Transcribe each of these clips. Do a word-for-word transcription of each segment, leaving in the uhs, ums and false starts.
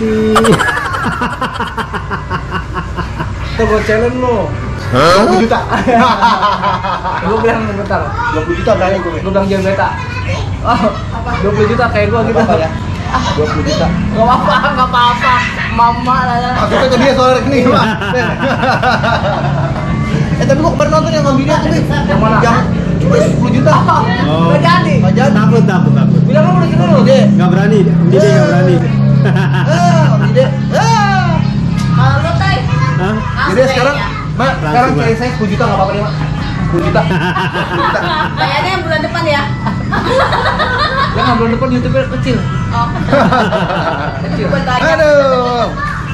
Widih. Tuh gue challenge lo. dua puluh juta. Gue bilang bentar. dua puluh juta berani gue. Gue bilang jangan beta. Oh, dua puluh juta kayak gue gitu. Apa ya? dua puluh juta. Gak apa-apa, gak apa-apa. Mama lah ya. Maksudnya ke dia soal rekening, Pak. Eh tapi gua kemarin nonton yang ngambilnya tuh, Beb. Yang mana? Yang cuma sepuluh juta. Oh. Gak jadi. Nggak jadi. Takut, takut, takut. Bilang lu udah gitu loh, Dek. Nggak berani, dia nggak berani. Eh, ide. Eh. Kalau lu teh, Hah? Jadi sekarang, Mak, sekarang Langsung, kayak saya sepuluh juta enggak apa-apa nih, Mak. sepuluh juta. kayaknya yang bulan depan ya. Jangan bulan depan YouTube-nya kecil. Oh. Kecil. Buat banyak. Aduh.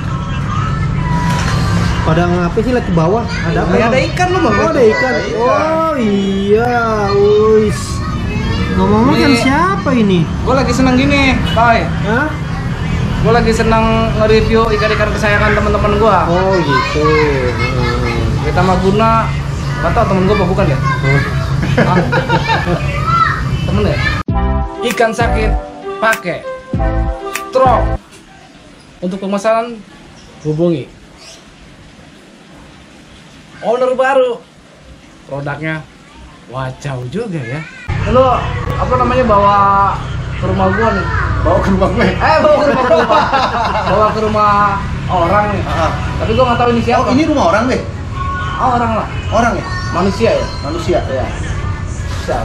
Pada ngapain sih lihat ke bawah? Ada apa? Ini ada ikan lu, Bang. Oh, ada ikan. Oh, iya. Wis. Ngomong-ngomong kan Ini- siapa ini? Gue lagi seneng gini, Pai. Hah? Gue lagi seneng nge-review ikan-ikan kesayangan teman-teman gue. Oh, gitu. Hmm. Kita Maguna. Gak tau temen gue apa bukan ya? Oh. Hah? Temen ya? Ikan sakit pakai Trok. Untuk pemesanan hubungi owner baru. Produknya wacau juga ya. Lo apa namanya bawa ke rumah gua nih? Bawa ke rumah gue. Eh bawa ke rumah gua. Pak. Bawa ke rumah orang nih. Ah. Tapi gua nggak tahu ini siapa. Oh, ini rumah orang, Beb. Oh, orang lah. Orang ya? Manusia ya? Manusia. Iya. Siap.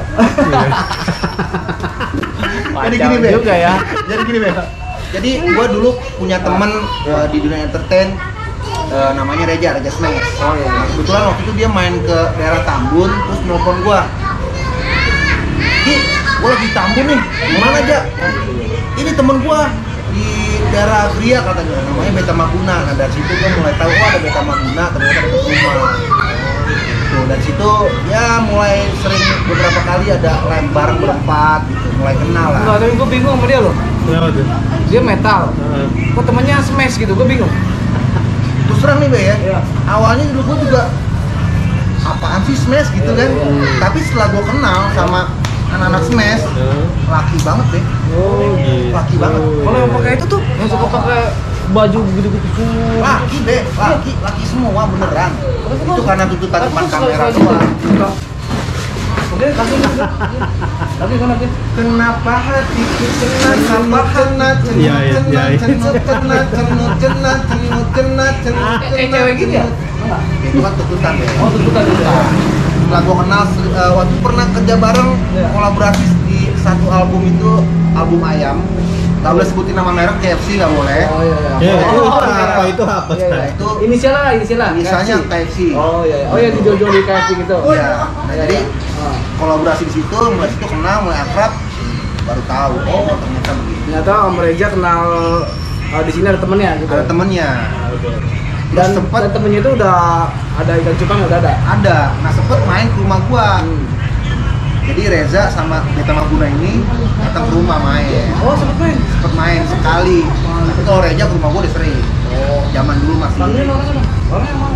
Jadi Wacau gini, Beb. juga ya. Jadi gini, Beb. Jadi gua dulu punya temen uh, di dunia entertain, uh, namanya Reja, Reja Smash. Oh iya. Nah, kebetulan waktu itu dia main ke daerah Tambun, terus nelfon gua. Ki, gua lagi di Tambun nih, gimana aja? Ini temen gua di daerah Gria katanya, namanya Beta Maguna. Nah dari situ gua mulai tahu, oh ada Beta Maguna, ternyata deket rumah. Tuh, dari situ ya mulai sering beberapa kali ada lem bareng berempat gitu, mulai kenal lah. Enggak, tapi gue bingung sama dia loh. Kenapa tuh? Dia metal. Heeh. Kok temennya smash gitu, gue bingung. Terus terang nih Be ya, Iya. awalnya dulu gue juga apaan sih Smash gitu kan. Tapi setelah gue kenal sama anak-anak Smash, Heeh. laki banget deh. Oh, gitu. Laki banget. Kalau yang pakai itu tuh, yang suka pakai baju gitu-gitu. Laki Be, laki, laki semua beneran. Itu karena tuntutan depan kamera doang. Oke, kasih gitu. Lagi kan lagi. Kenapa hatiku kena kenapa kena Iya, iya, iya. cenut kena cenut kena cenut kena cenut Eh, cewek gitu ya? Itu kan tuntutan ya. Oh, tuntutan tuntutan. Setelah gua kenal eh, waktu pernah kerja bareng Iya. kolaborasi di satu album itu album Ayam. Gak boleh sebutin nama merek, K F C nggak boleh. Oh iya iya. Ya, itu, Oh, itu iya. apa? Itu apa? Iya, iya. Itu Inisial lah, inisial lah. misalnya K F C. K F C. Oh iya, iya. Oh iya, dijual-jual di K F C gitu. Iya. Nah, jadi Ah. kolaborasi di situ, mulai situ kenal, mulai akrab, baru tahu. Oh ternyata begitu. Ternyata Om Reja kenal oh, di sini ada temennya gitu. Ada temennya. Dan, Terus sempet dan temennya itu udah ada ikan cupang udah ada. ada. Nah sempet main ke rumah gua. Hmm. Jadi Reza sama Beta Maguna ini datang ke rumah main. Oh sempet main. Sempet main sekali. Tapi kalau Reza ke rumah gua udah sering. Oh. Zaman dulu masih. Panggilin orangnya dong. Orangnya mana?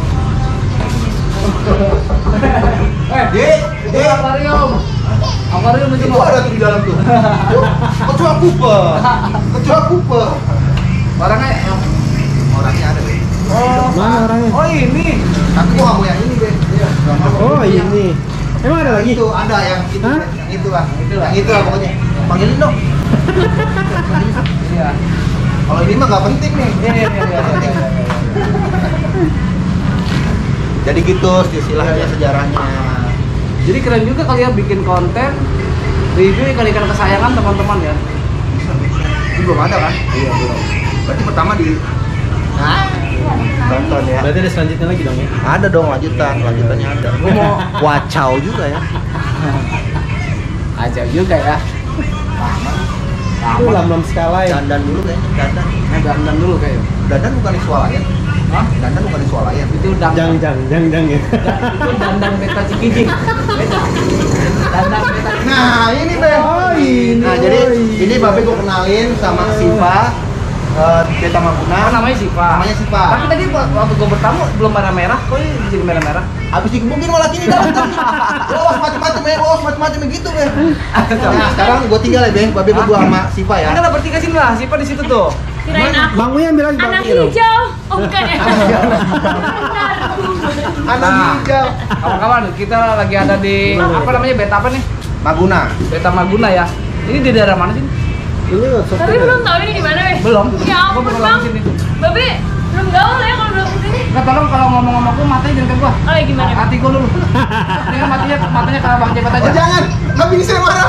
Eh, Dek, itu dek. akuarium. Akuarium itu Itu mau. ada tuh di dalam tuh. Kecoa Cooper. Kecoa Cooper. Orangnya yang Orangnya ada deh. oh, Mana orangnya? oh ini. Tapi gua nggak mau yang ini deh. Iya. Oh, ini. Emang ada lagi? Itu ada yang itu, Hah? yang itu lah. Itulah. Yang itu lah pokoknya. Panggilin dong. Iya. Kalau ini mah nggak penting nih. Iya iya iya iya. iya, iya. Jadi gitu silsilahnya sejarahnya. Jadi keren juga kali ya bikin konten review ikan-ikan kesayangan teman-teman ya. Ini belum ada kan? Iya belum. Berarti pertama di nah, tonton ya. Berarti ada selanjutnya lagi dong ya? Ada dong lanjutan, lanjutannya ada. Gua mau Wacau juga ya. aja juga ya. Itu lam-lam skala ya? Dandan dulu kayaknya, dandan. Eh dandan dulu kayaknya. Dandan bukan di swalayan. Hah? Dandan bukan di swalayan. Itu dang. Jang, jang, jang, jang ya? Itu dandan beta cikijing. Beta. Dandan beta. Nah ini Beb. Oh, ini. Nah jadi Oh, iya. ini Babe gue kenalin sama Siva, uh, Beta Maguna. Oh, namanya Siva. Namanya Siva. Tapi tadi waktu gue bertamu belum merah-merah, kok ini jadi merah-merah? Abis dikebukin malah kini dalam los macam-macam ya, los macam-macam gitu Beb. Nah sekarang gue tinggal ya Beb, Babe berdua sama Siva ya. Ada bertiga sini lah, Siva di situ tuh. Kirain aku Bang Uyan bilang Bang anak Uyan. hijau. Oh bukan ya? Anak Nah. hijau. Kawan-kawan, kita lagi ada di apa namanya beta apa nih? Maguna. Beta Maguna ya. Ini di daerah mana sih? Ini workshop. Tapi belum tahu ini di mana, Be. Belum. Ya Gua ampun, baru Bang. sini. Babe, belum gaul ya kalau belum kesini. Nah, tolong kalau ngomong-ngomong aku matanya jangan ke gua. Oh ya gimana? Bang? Hati gua dulu. Dengan matanya matanya ke Bang Cepet aja. Oh jangan, nggak bisa marah.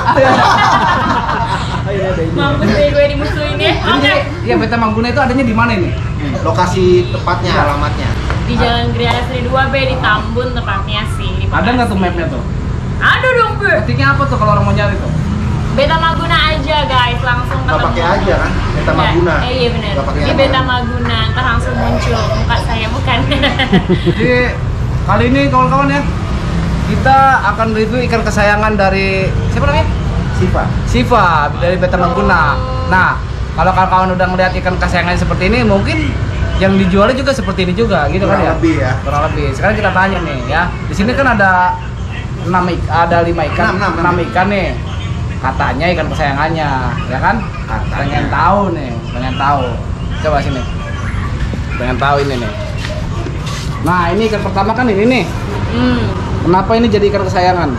Mampus deh gue dimusuhin ya. Ini Oke. jadi, ya Beta Maguna itu adanya di mana ini? Lokasi tepatnya, alamatnya. Di Jalan Griana Sri dua B di Tambun tepatnya sih. Di Ada nggak Bekasi. tuh mapnya tuh? Ada dong, Be. Ketiknya apa tuh kalau orang mau nyari tuh? Beta Maguna aja guys, langsung Nggak ketemu. pakai aja kan, Beta Nggak, Maguna. Eh iya benar. Nggak pakai Di aja. Beta Maguna, ntar langsung muncul muka saya bukan. Jadi kali ini kawan-kawan ya, kita akan review ikan kesayangan dari siapa namanya? Siva. Siva dari Beta Maguna. Nah, kalau kawan-kawan udah ngeliat ikan kesayangan seperti ini, mungkin yang dijualnya juga seperti ini juga, gitu kan Kurang ya? lebih ya. Kurang lebih. Sekarang kita tanya nih ya. Di sini kan ada enam ik- ada lima ikan, Enam, enam, enam enam. ikan nih. Katanya ikan kesayangannya, ya kan? Pengen tahu nih, pengen tahu. Coba sini. Pengen tahu ini nih. Nah, ini ikan pertama kan ini nih. Hmm. Kenapa ini jadi ikan kesayangan?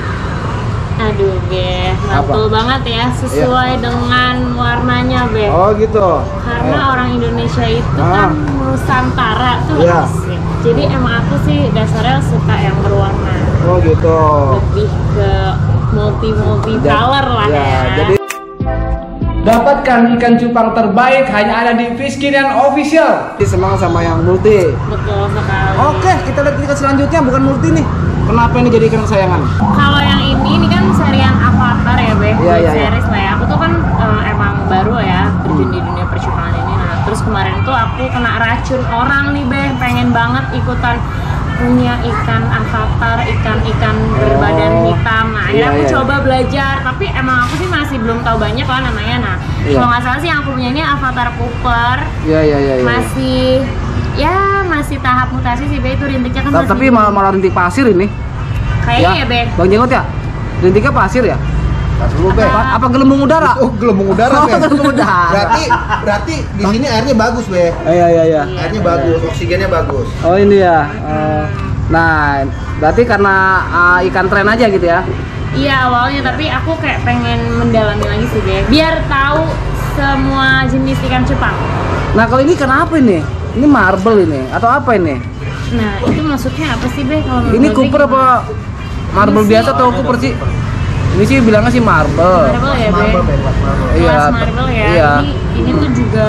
Aduh, Be. Mantul banget ya, sesuai dengan warnanya, Be. Oh gitu. Karena Eh. orang Indonesia itu Ah. kan Nusantara tuh Iya. asik. Jadi emang aku sih dasarnya suka yang berwarna. Oh gitu. Lebih ke multi-multi Ja- color lah ya, ya. jadi dapatkan ikan cupang terbaik hanya ada di Fiskinian Official. Semangat sama yang multi. Betul sekali. Oke, kita lihat ikan selanjutnya bukan multi nih. Kenapa ini jadi ikan kesayangan? Kalau yang ini, ini kan serian Avatar ya, Be. Iya, Web iya, iya. series lah ya. Aku tuh kan eh, emang baru ya terjun di dunia percupangan ini. Nah, terus kemarin tuh aku kena racun orang nih, Be. Pengen banget ikutan punya ikan Avatar, ikan-ikan berbadan Oh. hitam. Nah, akhirnya Iya, aku iya. coba belajar, tapi emang aku sih masih belum tahu banyak lah namanya. Nah, Iya. kalau nggak salah sih yang aku punya ini Avatar Cooper. Iya iya iya. iya. Masih ya masih tahap mutasi sih, Be. Itu rintiknya kan Ta- masih Tapi malah, malah rintik pasir ini. kayaknya ya, Be. Bang Jenggot ya? Rintiknya pasir ya? Tas dulu, Be. Apa, apa gelembung udara? Oh, gelembung udara, Oh, Be. gelembung udara. Berarti berarti di sini airnya bagus, Be. Iya iya iya. Iya. Airnya bagus, oksigennya bagus. Oh ini ya. Eh, nah, berarti karena uh, ikan tren aja gitu ya? Iya awalnya, tapi aku kayak pengen mendalami lagi sih, Be. Biar tahu semua jenis ikan cupang. Nah kalau ini kenapa ini? Ini marble ini atau apa ini? Nah, itu maksudnya apa sih, Be? Kalau menurut Ini Be Cooper gimana? apa marble Ini sih- biasa atau Cooper sih? Ini sih bilangnya sih marble. Marble ya, Be? Marble, Be, buat marble. Iya, Kelas marble ya. iya. Ini, ini tuh juga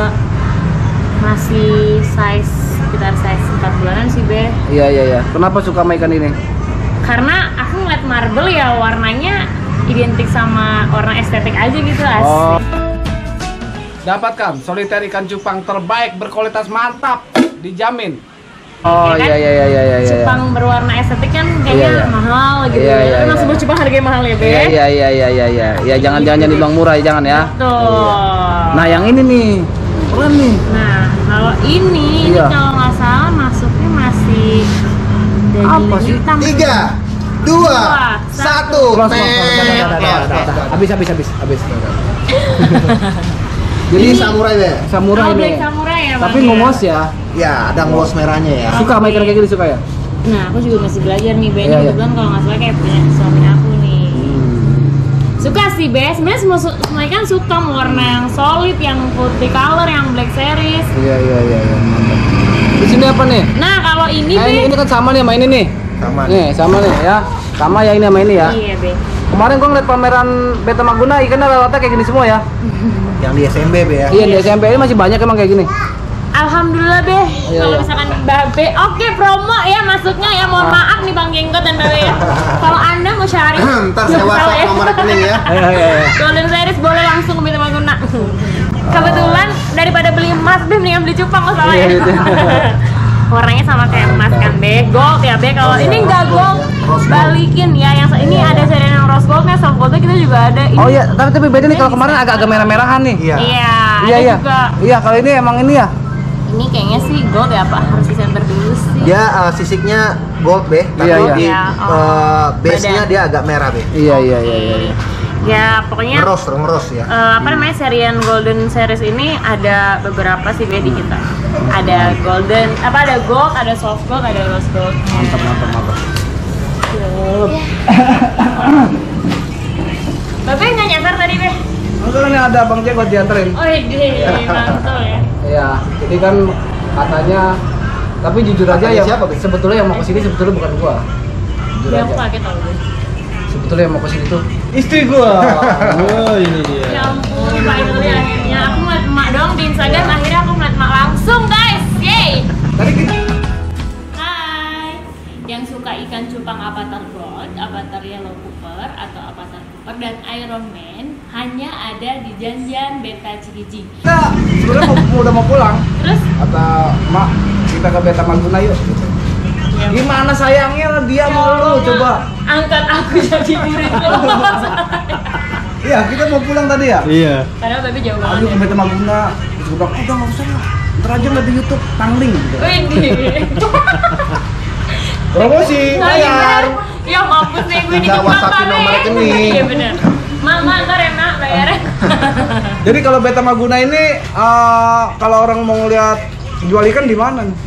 masih size sekitar size empat bulanan sih, Be. Iya iya iya. Kenapa suka sama ikan ini? Karena aku ngeliat marble ya warnanya identik sama warna estetik aja gitu, asik. Oh. Dapatkan soliter ikan cupang terbaik berkualitas mantap, dijamin. Oh Ya kan? iya iya iya iya iya. iya. Cupang berwarna estetik kan kayaknya Iya, iya. mahal gitu Iya, ya. iya, Emang iya. sebuah cupang harganya mahal ya, Be? Iya iya iya iya iya iya. Ya jangan jangan jangan dibilang murah ya jangan ya. Betul. Nah yang ini nih, keren nih. Nah, kalau ini, Iya. ini kalau nggak salah masuknya masih daging Apa sih? hitam. Tiga, dua, Dua, satu. Close, close, close. Dah, dah, dah, dah, dah, dah, dah. Habis habis habis habis. Jadi samurai, Be. Samurai Oh, nih. black samurai ya, Bang, Tapi ya? ngomos ya. Ya, ada ngos merahnya ya. Suka sama ikan kayak gini suka ya? Nah, aku juga masih belajar nih, Be. Ini Iya, iya. kebetulan kalau nggak salah kayak punya suami aku nih. Suka sih, Be. Sebenarnya semua, semua ikan suka mau warna yang solid, yang multicolor, yang black series. Iya iya iya iya. Mantap. Di sini apa nih? Nah, kalau ini, Nah, Be. ini, ini kan sama nih sama ini nih. Sama. Nih, sama nih ya. Sama ya ini sama ini ya. Iya, Be. Kemarin gua ngeliat pameran Beta Maguna ikannya rata-rata kayak gini semua ya. Yang di S M B, Be ya. Iya di S M P ini masih banyak emang kayak gini. Alhamdulillah, Be. Iya, Kalau iya. misalkan Babe, oke promo ya masuknya ya. Mohon Ah. maaf nih Bang Jenggot dan Babe ya. Kalau Anda mau syari, Ntar saya WhatsApp nomor rekening ya. Iya iya iya. Golden Series boleh langsung ke Beta Maguna. Kebetulan daripada beli emas, Be mendingan beli cupang kok salah ya. Iya, gitu. Warnanya sama kayak emas kan, Be. Gold ya, Be. Kalau ini enggak gold, balikin ya. Yang ini ada serian yang rose goldnya, soft goldnya kita juga ada. Ini, Oh iya, tapi tapi beda nih kalau kemarin agak-agak merah-merahan nih. Iya. Iya, Iya ada iya. juga. Iya, kalau ini emang ini ya. Ini kayaknya sih gold ya, Pak. Harus di center dulu sih. Dia uh, sisiknya gold, Be. Tapi Iya, iya. di Iya, oh. uh, base-nya Badan. dia agak merah, Be. Iya iya iya iya. iya. Ya pokoknya Ngeros, ngeros ya. eh, apa namanya serian Golden Series ini ada beberapa sih Be di kita. Ada Golden, apa ada Gold, ada Soft Gold, ada Rose Gold. Mantap, mantap, mantap. Babe nggak nyasar tadi Be? Enggak kan ada Bang Jack buat dianterin. Oh iya, mantul ya. Iya, jadi kan katanya, tapi jujur aja Katanya ya, siapa, Be? sebetulnya yang mau kesini sebetulnya bukan gua. Jujur Ya aku aja. kaget tau Be. Sebetulnya yang mau kesini tuh Istri gua. Oh, ini dia. Ya ampun, finally akhirnya aku ngeliat emak doang di Instagram, akhirnya aku ngeliat emak langsung guys, yeay! tadi kita Hai, yang suka ikan cupang Avatar Gold, Avatar Yellow Cooper, atau Avatar Cooper dan Iron Man hanya ada di Janjian Beta Cikijing. kita sebenarnya mau, udah mau pulang. Terus, Kata Mak, kita ke Beta Maguna yuk. Gitu. ya, Gimana sayangnya dia mau lu coba? angkat aku jadi murid lo. Iya, kita mau pulang tadi ya. Iya. Padahal baby jauh banget Aduh, ya. ke Beta Maguna. Terus gue bilang, oh, udah nggak usah lah. Ntar aja ngeliat di YouTube, tangling gitu. Widih. Promosi, Nah, iya bayar. bener. Ya mampus nih gue di Nggak Jepang, WhatsAppin Babe. nomor rekening. Iya bener. Mama ntar ya nak bayarnya. Jadi kalau Beta Maguna ini, eh, kalau orang mau ngeliat jual ikan di mana nih?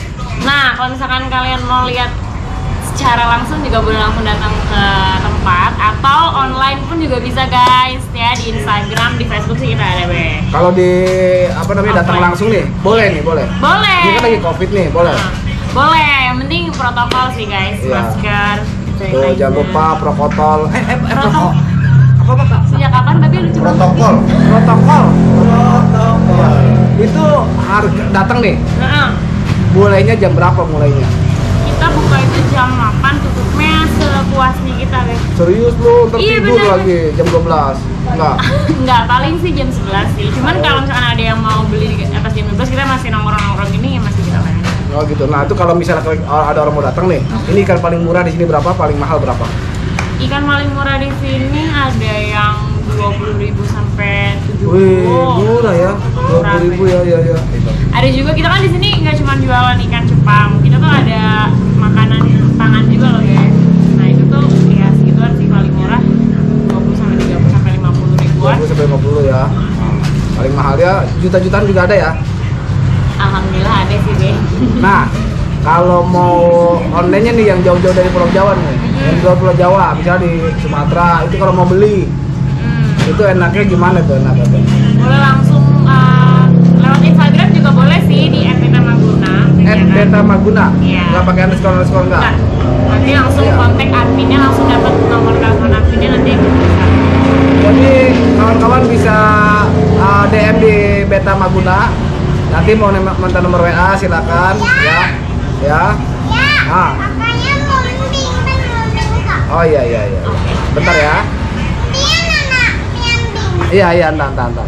Nah, kalau misalkan kalian mau lihat secara langsung juga boleh langsung datang ke tempat atau online pun juga bisa guys ya, di Instagram, di Facebook sih kita ada Be. Kalau di apa namanya datang Offline. langsung nih, boleh nih, boleh. Boleh. Ini kan lagi Covid nih, boleh. Nah, boleh, yang penting protokol sih guys, Iya. masker. Tuh, jangan lupa protokol. Eh, eh, eh, protokol. Apa apa Kak? Sejak kapan Babi lu coba? Protokol. Protokol. Protokol. Itu harga datang nih. Nah, Mulainya jam berapa mulainya? kita buka itu jam delapan, tutupnya sepuasnya kita guys. Serius lu, ntar Iya, tidur bener. lagi jam dua belas. Enggak. Enggak, paling sih jam sebelas sih. Cuman kalau misalkan ada yang mau beli di atas jam dua belas, kita masih nongkrong-nongkrong gini ya masih kita layani. Oh gitu. Nah, itu kalau misalnya ada orang mau datang nih, ini ikan paling murah di sini berapa? Paling mahal berapa? Ikan paling murah di sini ada yang dua puluh ribu sampai tujuh Wih, puluh. murah ya. dua puluh ribu ya, ya, ya. Ada juga kita kan di sini nggak cuma jualan ikan cupang, kita tuh ada makanan pangan juga loh guys. Nah itu tuh ya segituan sih paling murah dua puluh sampai tiga puluh sampai lima puluh ribuan. dua puluh sampai lima puluh ya. Paling mahal ya, juta-jutaan juga ada ya. Alhamdulillah ada sih deh. Nah, kalau mau online-nya nih yang jauh-jauh dari Pulau Jawa nih, yang jual Pulau Jawa, misalnya di Sumatera, itu kalau mau beli, Hmm. itu enaknya gimana tuh enaknya tuh? Boleh langsung uh, lewat Instagram juga boleh sih di et beta maguna. At Beta Maguna, Iya. nggak pakai underscore underscore nggak? Bentar. Nanti langsung Iya. kontak adminnya, langsung dapat nomor telepon adminnya nanti yang bisa. Jadi kawan-kawan bisa uh, D M di Beta Maguna. Nanti mau nem- minta nomor W A silakan ya. Ya. Ah. Makanya mau mending kan mau mending. Oh iya iya iya. Bentar ya. Pian anak, pian bing. Iya iya entar entar entar.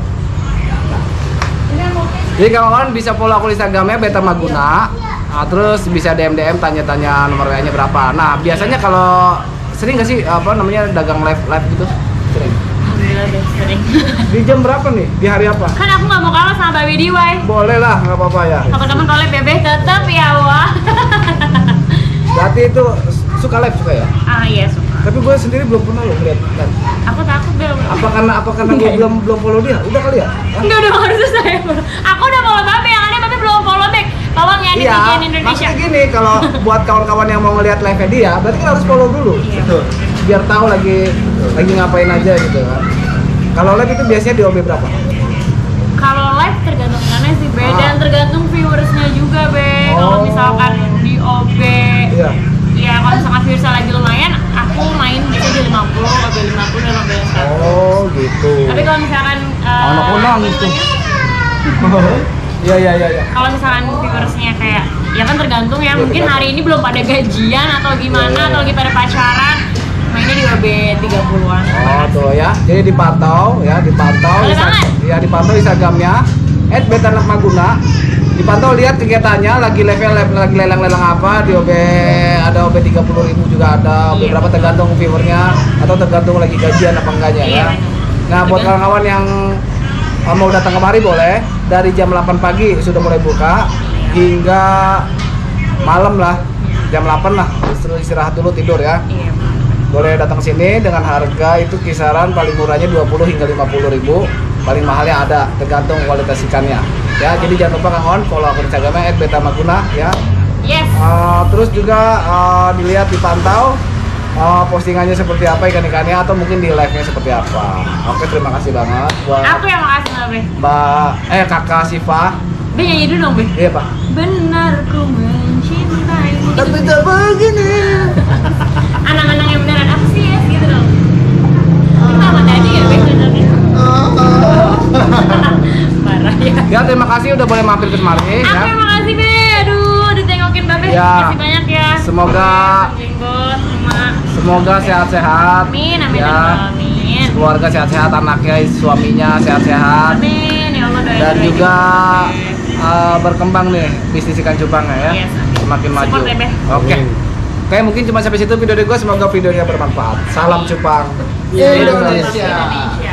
Jadi kawan-kawan bisa follow aku di Instagramnya Beta Maguna. Nah, terus bisa D M D M tanya-tanya nomor W A-nya berapa. Nah, biasanya kalau sering nggak sih apa namanya dagang live live gitu? Sering. Alhamdulillah deh sering. Di jam berapa nih? Di hari apa? Kan aku nggak mau kalah sama Baby D Y. Boleh lah, nggak apa-apa ya. Teman-teman kalau bebeh tetap ya wah. Berarti itu suka live suka ya? Ah iya suka. Tapi gue sendiri belum pernah loh lihat live. Aku takut deh. Apa karena apa karena gue belum belum follow dia? Udah kali ya? Hah? Enggak udah harus saya. Aku udah follow Babe, yang ada Babe belum follow back. Tolong ya Iya, netizen Indonesia. maksudnya gini, kalau buat kawan-kawan yang mau ngeliat live dia, berarti kan harus follow dulu. Iya. Betul. Biar tahu lagi lagi ngapain aja gitu kan. Kalau live itu biasanya di O B berapa? Kalau live tergantung karena sih Be, Ah. dan tergantung viewersnya juga Be. Kalau Oh. misalkan di O B, Iya. ya kalau misalkan viewersnya lagi lumayan, aku main biasanya di lima puluh, O B lima puluh dan O B seratus. Oh, gitu. Tapi kalau misalkan uh, Anakku nangis tuh. Iya iya iya iya. kalau misalkan viewersnya kayak ya kan tergantung ya, Iya, mungkin tergantung. hari ini belum pada gajian atau gimana, Iya, iya. atau lagi pada pacaran, mainnya di O B tiga puluhan. Oh, tuh ya. Jadi dipantau ya, dipantau Boleh Insta- banget. ya dipantau Instagramnya et beta maguna. Dipantau lihat kegiatannya lagi level lagi lelang-lelang apa di O B, ada O B tiga puluh ribu juga ada, O B Iya. berapa tergantung viewernya atau tergantung lagi gajian apa enggaknya Iya, ya. benar. Nah, buat Betul. kawan-kawan yang uh, mau datang kemari boleh dari jam delapan pagi sudah mulai buka hingga malam lah jam delapan lah, istirahat dulu tidur ya. Iya. boleh datang sini dengan harga itu kisaran paling murahnya dua puluh hingga lima puluh ribu, paling mahalnya ada, tergantung kualitas ikannya. Ya, jadi jangan lupa Kang On follow akun Instagramnya et betamaguna ya. Yes. Uh, terus juga uh, dilihat, dipantau uh, postingannya seperti apa ikan-ikannya, atau mungkin di live-nya seperti apa. Oke, terima kasih banget buat Aku yang makasih Mbak Be. Mbak eh Kakak Siva. Be nyanyi dulu dong Be. Iya Pak. Benar ku mencintaimu. Tapi tak begini. Anak-anak yang beneran apa sih ya gitu dong. Kita sama tadi ya Be sebenarnya. Parah ya. Ya, terima kasih udah boleh mampir ke Semari Aku ya. yang makasih Be. Aduh, ditengokin Mbak Be. Ya. Makasih banyak ya. Semoga Jenggot, emak. semoga sehat-sehat. Amin, amin, Ya. amin. Keluarga sehat-sehat, anaknya, suaminya sehat-sehat. Amin, ya Allah doain Dan doain juga Be. uh, berkembang nih bisnis ikan cupangnya ya. Yes. Semakin maju. Support ya, Be. Oke. Oke, mungkin cuma sampai situ video dari gue. Semoga videonya bermanfaat. Salam cupang Indonesia. Indonesia.